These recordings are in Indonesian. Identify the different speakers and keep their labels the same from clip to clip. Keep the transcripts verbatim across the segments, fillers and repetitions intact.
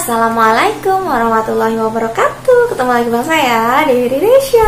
Speaker 1: Assalamualaikum warahmatullahi wabarakatuh. Ketemu lagi dengan saya, Dewi Desya.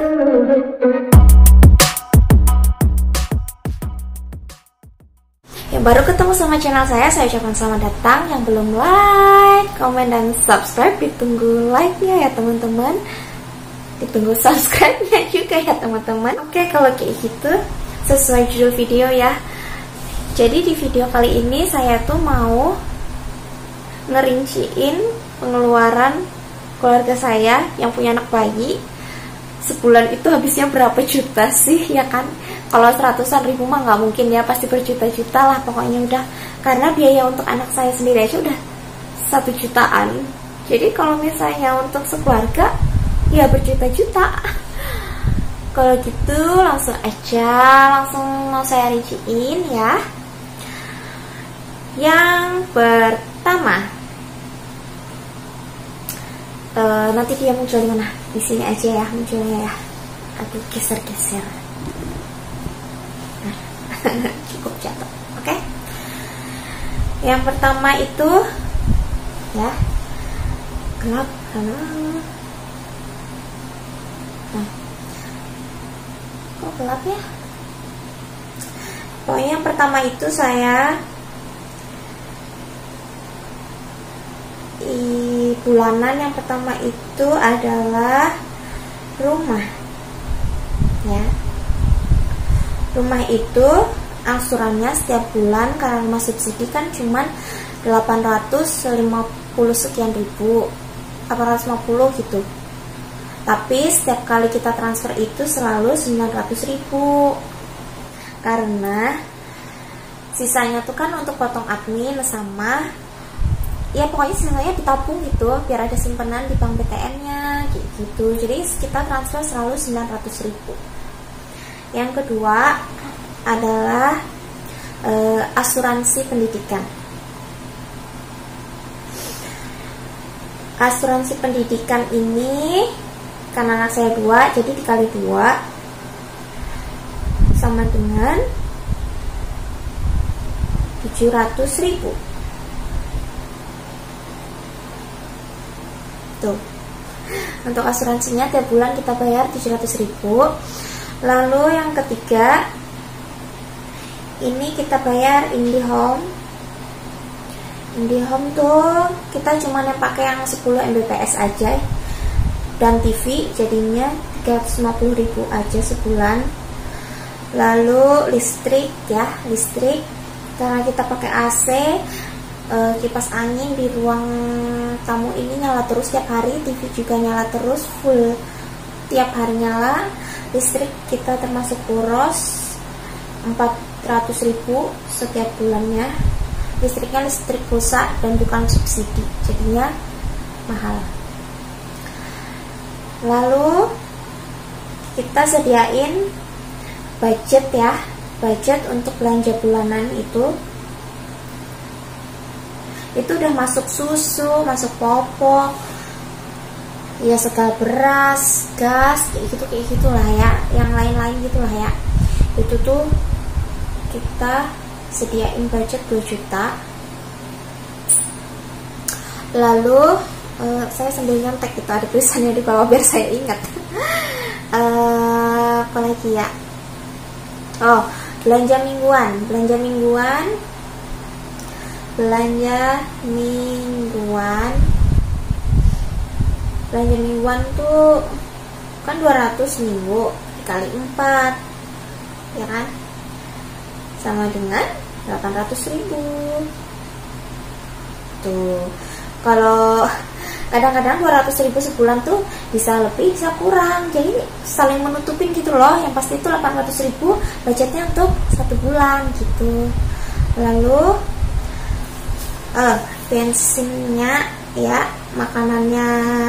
Speaker 1: Yang baru ketemu sama channel saya, saya ucapkan selamat datang. Yang belum like, komen, dan subscribe, ditunggu like-nya ya teman-teman. Ditunggu subscribe-nya juga ya teman-teman. Oke, kalau kayak gitu sesuai judul video ya. Jadi di video kali ini saya tuh mau ngerinciin pengeluaran keluarga saya yang punya anak bayi. Sebulan itu habisnya berapa juta sih, ya kan? Kalau seratusan ribu mah nggak mungkin ya, pasti berjuta-juta lah pokoknya udah. Karena biaya untuk anak saya sendiri aja udah satu jutaan. Jadi kalau misalnya untuk sekeluarga ya berjuta-juta. Kalau gitu langsung aja, langsung mau saya rinciin ya. Yang pertama, uh, nanti dia muncul di mana? Di sini aja ya munculnya ya. Aduh, geser-geser. Nah, cukup jatuh. Oke. Okay? Yang pertama itu ya, gelap, halo. Nah, kok gelap ya? Pokoknya yang pertama itu saya di bulanan yang pertama itu adalah rumah ya. Rumah itu angsurannya setiap bulan karena rumah subsidi kan cuman delapan ratus lima puluh sekian ribu, delapan ratus lima puluh gitu. Tapi setiap kali kita transfer itu selalu sembilan ratus ribu. Karena sisanya tuh kan untuk potong admin sama ya pokoknya sisanya ditabung gitu biar ada simpanan di bank B T N-nya gitu. Jadi kita transfer selalu sembilan ratus ribu. Yang kedua adalah e, asuransi pendidikan. Asuransi pendidikan ini karena anak saya dua, jadi dikali dua sama dengan tujuh ratus ribu. Tuh. Untuk asuransinya tiap bulan kita bayar tujuh ratus ribu. Lalu yang ketiga, ini kita bayar IndiHome. IndiHome tuh kita cuma yang pakai yang sepuluh M B P S aja. Dan T V jadinya tiga ratus lima puluh ribu aja sebulan. Lalu listrik ya, listrik karena kita pakai A C, e, kipas angin di ruang tamu ini nyala terus tiap hari, T V juga nyala terus full tiap hari nyala. Listrik kita termasuk boros empat ratus ribu setiap bulannya. Listriknya listrik pulsa dan bukan subsidi, jadinya mahal. Lalu kita sediain budget ya, budget untuk belanja bulanan itu itu udah masuk susu, masuk popok, ya segala beras, gas, kayak gitu kayak gitulah ya, yang lain-lain gitulah ya. Itu tuh kita sediain budget dua juta. Lalu uh, saya sambil nyontek gitu, ada tulisannya di bawah biar saya ingat. uh, apa lagi ya? Oh, belanja mingguan, belanja mingguan. belanja mingguan belanja mingguan tuh kan dua ratus minggu dikali empat ya kan, sama dengan delapan ratus ribu. Tuh, kalau kadang-kadang dua ratus ribu sebulan tuh bisa lebih bisa kurang, jadi saling menutupin gitu loh. Yang pasti itu delapan ratus ribu budgetnya untuk satu bulan gitu. Lalu Uh, bensinnya ya, makanannya,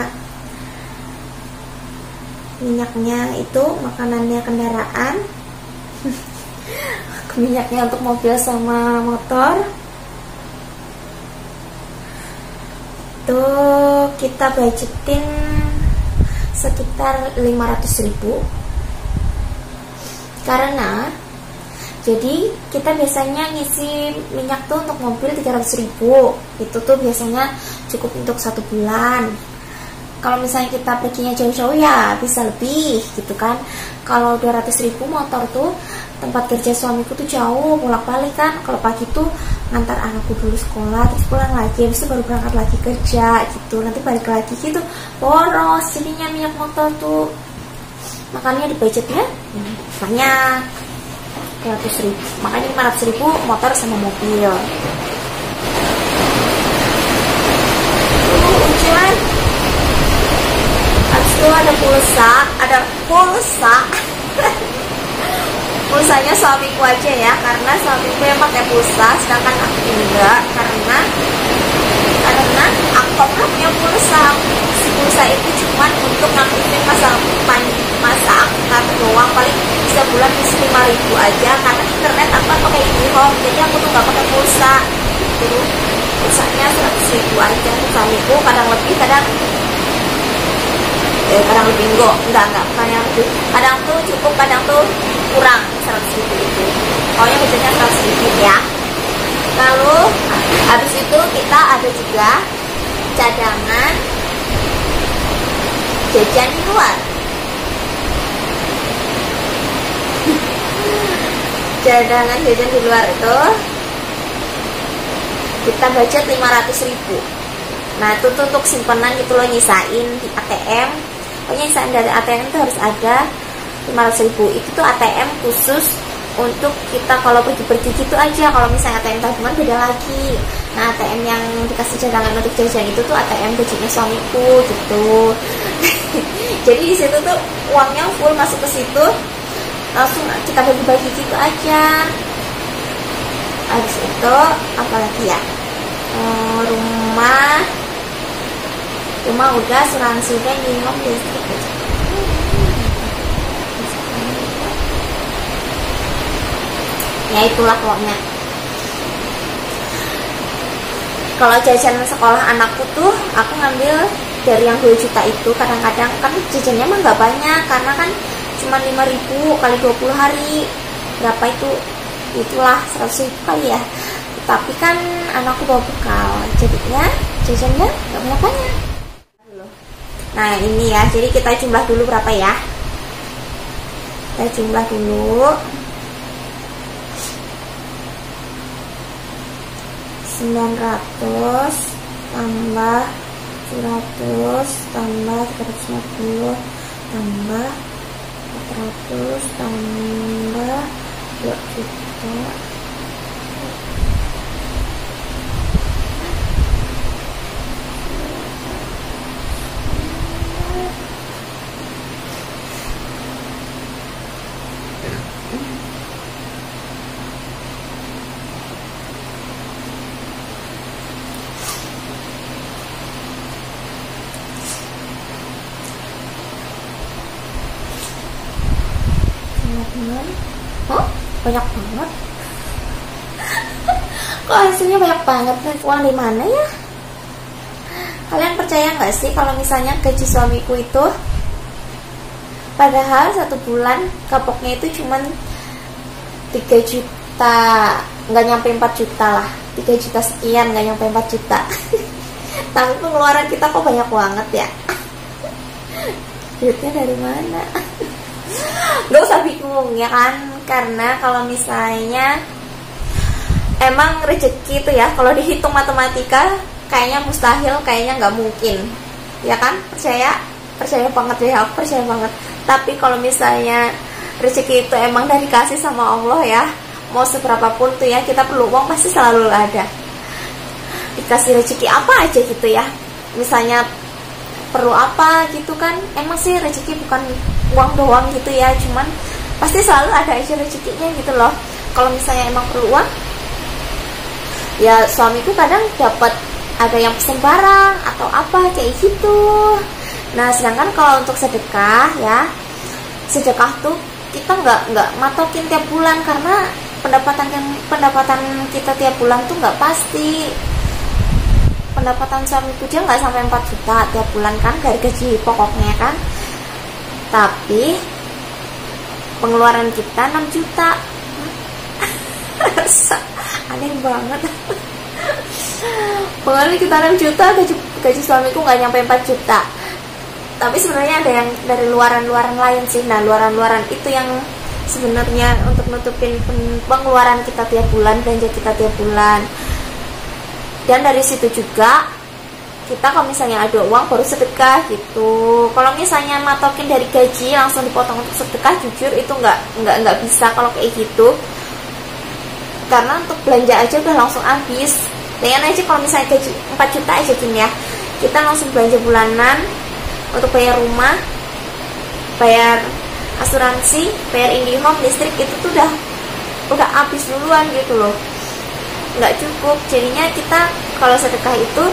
Speaker 1: minyaknya itu makanannya kendaraan, minyaknya untuk mobil sama motor. Tuh kita budgetin sekitar lima ratus ribu. Karena Jadi kita biasanya ngisi minyak tuh untuk mobil tiga ratus ribu. Itu tuh biasanya cukup untuk satu bulan. Kalau misalnya kita perginya jauh-jauh ya bisa lebih gitu kan. Kalau dua ratus ribu motor tuh, tempat kerja suamiku tuh jauh, bolak-balik kan. Kalau pagi tuh ngantar anakku dulu sekolah, terus pulang lagi, habis itu baru berangkat lagi kerja gitu. Nanti balik lagi gitu, boros jadinya minyak motor tuh. Makanya di budgetnya hmm, banyak, dua ratus ribu. Makanya lima ratus ribu motor sama mobil. Uh, ujian. Habis itu ada pulsa, ada pulsa. Pulsanya suamiku aja ya, karena suamiku yang pakai pulsa, sedangkan aku enggak, karena karena aku nggak punya pulsa. Si pulsa itu cuma untuk ngaktifin masa masa angkat doang, paling sebulan bisa lima ribu aja, karena internet apa pakai IndiHome, jadi aku tuh nggak pakai pulsa. Gitu. Pulsanya seratus ribu aja tuh suamiku, kadang lebih, kadang eh, kadang lebih enggak, enggak enggak, kadang lebih, kadang tuh cukup, kadang tuh kurang seratus ribu itu. Pokoknya budgetnya seratus ribu ya. Lalu habis itu kita ada juga cadangan jajan di luar. Cadangan jajan di luar itu kita budget lima ratus ribu. Nah itu tuh untuk simpanan gitu loh, nyisain di A T M. Pokoknya nyisain dari A T M itu harus ada lima ratus ribu. Itu tuh A T M khusus untuk kita kalau pergi-pergi gitu aja. Kalau misalnya A T M tabungan beda lagi. Nah A T M yang dikasih cadangan untuk jajan itu tuh A T M gajinya suamiku gitu. Jadi di situ tuh uangnya full masuk ke situ, langsung kita bagi-bagi gitu aja. Habis itu apalagi ya, ehm, rumah rumah udah, asuransi udah, minum listrik aja. Ya itulah pokoknya. Kalau jajan sekolah anakku tuh aku ngambil dari yang dua juta itu. Kadang-kadang kan jajannya mah nggak banyak, karena kan cuma lima ribu kali dua puluh hari, berapa itu, itulah seratus ribu kali ya. Tapi kan anakku bawa bekal, jadinya jajannya nggak banyak-banyak. Nah ini ya, jadi kita jumlah dulu berapa ya, kita jumlah dulu. Sembilan ratus tambah tujuh ratus tambah tiga ratus lima puluh tambah empat ratus tambah dua juta. Oh, banyak banget. Kok hasilnya banyak banget nih? Uang di mana ya? Kalian percaya nggak sih kalau misalnya gaji suamiku itu, padahal satu bulan kapoknya itu cuman tiga juta, nggak nyampe empat juta lah, tiga juta sekian, nggak nyampe empat juta. Tapi pengeluaran kita kok banyak banget ya? Duitnya dari mana? Gak usah bingung ya kan, karena kalau misalnya emang rezeki itu ya, kalau dihitung matematika kayaknya mustahil, kayaknya nggak mungkin ya kan. Percaya percaya banget ya, aku percaya banget. Tapi kalau misalnya rezeki itu emang dari kasih sama Allah ya, mau seberapapun tuh ya, kita perlu uang pasti selalu ada. Dikasih rezeki apa aja gitu ya, misalnya perlu apa gitu kan, emang sih rezeki bukan uang doang gitu ya, cuman pasti selalu ada aja rezekinya gitu loh. Kalau misalnya emang perlu uang ya, suamiku kadang dapat ada yang pesen barang atau apa kayak gitu. Nah sedangkan kalau untuk sedekah ya, sedekah tuh kita nggak nggak matokin tiap bulan, karena pendapatan pendapatan kita tiap bulan tuh nggak pasti. Pendapatan suamiku dia nggak sampai empat juta tiap bulan kan, dari gaji pokoknya kan, tapi pengeluaran kita enam juta. Aneh banget. pengeluaran kita enam juta, gaji, gaji suamiku nggak nyampe empat juta. Tapi sebenarnya ada yang dari luaran-luaran lain sih. Nah, luaran-luaran itu yang sebenarnya untuk nutupin pengeluaran kita tiap bulan, belanja kita tiap bulan. Dan dari situ juga kita kalau misalnya ada uang baru sedekah gitu. Kalau misalnya matokin dari gaji langsung dipotong untuk sedekah, jujur itu nggak nggak nggak bisa kalau kayak gitu. Karena untuk belanja aja udah langsung habis. Dengan aja kalau misalnya gaji empat juta aja gini ya, kita langsung belanja bulanan untuk bayar rumah, bayar asuransi, bayar IndiHome, listrik, itu tuh udah udah habis duluan gitu loh. Nggak cukup. Jadinya kita kalau sedekah itu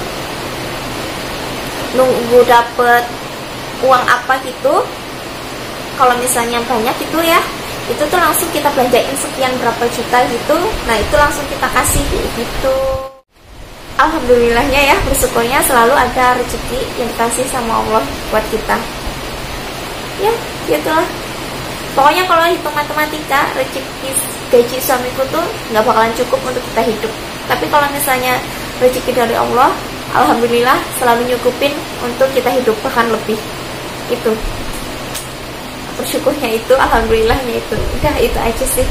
Speaker 1: nunggu dapet uang apa gitu. Kalau misalnya banyak gitu ya, itu tuh langsung kita belanjain sekian berapa juta gitu. Nah, itu langsung kita kasih gitu. Alhamdulillahnya ya, bersyukurnya selalu ada rezeki yang dikasih sama Allah buat kita. Ya, gitulah. Pokoknya kalau hitung matematika, rezeki gaji suamiku tuh nggak bakalan cukup untuk kita hidup. Tapi kalau misalnya rezeki dari Allah, alhamdulillah selalu nyukupin untuk kita hidup, bahkan lebih. Itu bersyukurnya itu, alhamdulillahnya itu. Udah itu aja sih.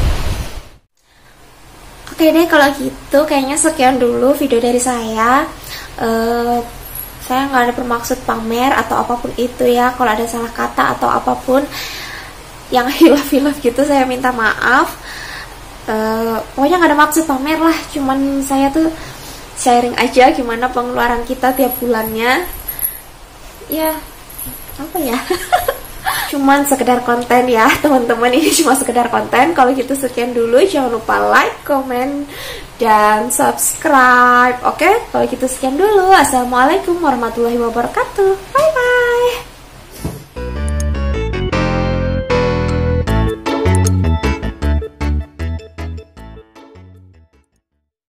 Speaker 1: Oke deh, kalau gitu kayaknya sekian dulu video dari saya. uh, Saya nggak ada bermaksud pamer atau apapun itu ya. Kalau ada salah kata atau apapun yang hilaf-hilaf gitu, saya minta maaf. uh, Pokoknya nggak ada maksud pamer lah. Cuman saya tuh sharing aja gimana pengeluaran kita tiap bulannya. Ya, apa ya cuman sekedar konten ya teman-teman, ini cuma sekedar konten. Kalau gitu sekian dulu, jangan lupa like, comment, dan subscribe. Oke, kalau gitu sekian dulu. Assalamualaikum warahmatullahi wabarakatuh. Bye bye.